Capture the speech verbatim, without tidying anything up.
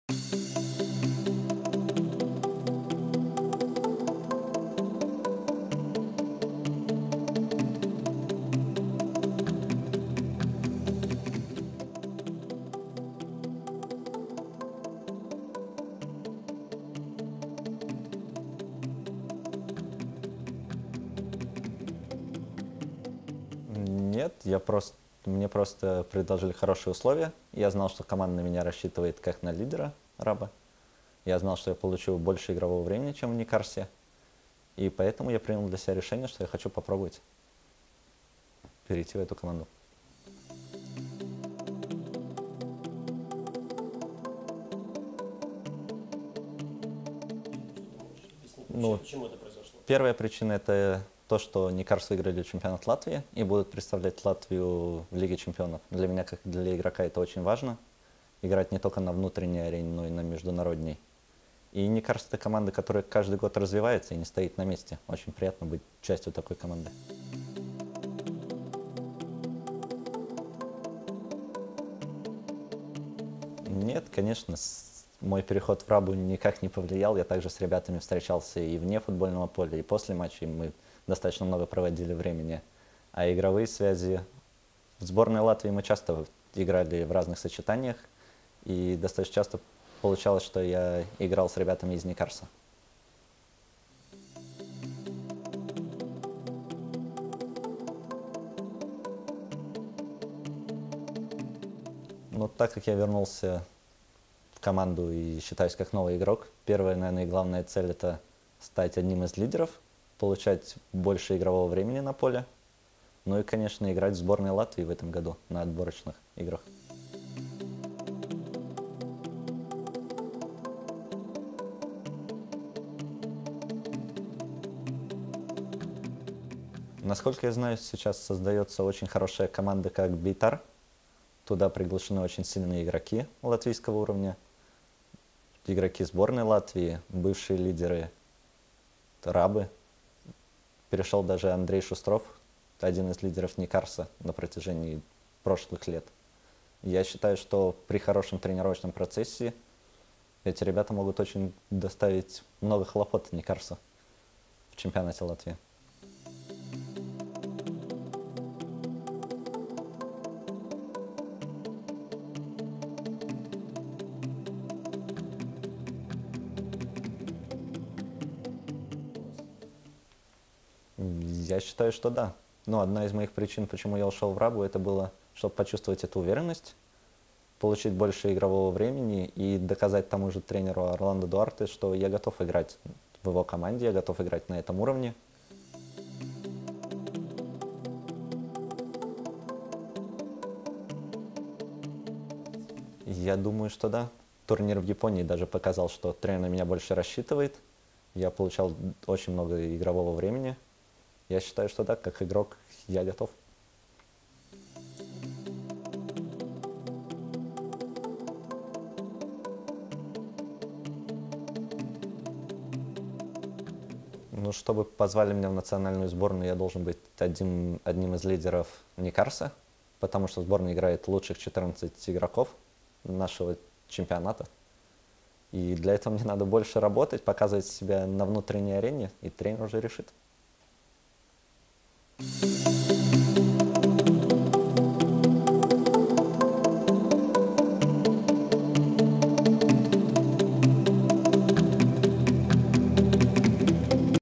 Нет, я просто, мне просто предложили хорошие условия. Я знал, что команда на меня рассчитывает как на лидера Раба. Я знал, что я получу больше игрового времени, чем в Никарсе. И поэтому я принял для себя решение, что я хочу попробовать перейти в эту команду. Ну, Почему это произошло? первая причина – это то, что Никарс выиграли чемпионат Латвии и будут представлять Латвию в Лиге чемпионов. Для меня, как для игрока, это очень важно. Играть не только на внутренней арене, но и на международней. И Никарс – это команда, которая каждый год развивается и не стоит на месте. Очень приятно быть частью такой команды. Нет, конечно, с- мой переход в Рабу никак не повлиял. Я также с ребятами встречался и вне футбольного поля, и после матчей. Мы достаточно много проводили времени. А игровые связи... В сборной Латвии мы часто играли в разных сочетаниях. И достаточно часто получалось, что я играл с ребятами из Никарса. Но так как я вернулся в команду и считаюсь как новый игрок, первая, наверное, и главная цель – это стать одним из лидеров, получать больше игрового времени на поле, ну и, конечно, играть в сборной Латвии в этом году на отборочных играх. Насколько я знаю, сейчас создается очень хорошая команда, как Бейтар. Туда приглашены очень сильные игроки латвийского уровня. Игроки сборной Латвии, бывшие лидеры Рабы. Перешел даже Андрей Шустров, один из лидеров Никарса на протяжении прошлых лет. Я считаю, что при хорошем тренировочном процессе эти ребята могут очень доставить много хлопот Никарсу в чемпионате Латвии. Я считаю, что да. Но одна из моих причин, почему я ушел в Рабу, это было, чтобы почувствовать эту уверенность, получить больше игрового времени и доказать тому же тренеру Орландо Дуарте, что я готов играть в его команде, я готов играть на этом уровне. Я думаю, что да. Турнир в Японии даже показал, что тренер на меня больше рассчитывает. Я получал очень много игрового времени. Я считаю, что да, как игрок я готов. Ну, чтобы позвали меня в национальную сборную, я должен быть одним, одним из лидеров Никарса, потому что в сборной играет лучших четырнадцать игроков нашего чемпионата. И для этого мне надо больше работать, показывать себя на внутренней арене, и тренер уже решит.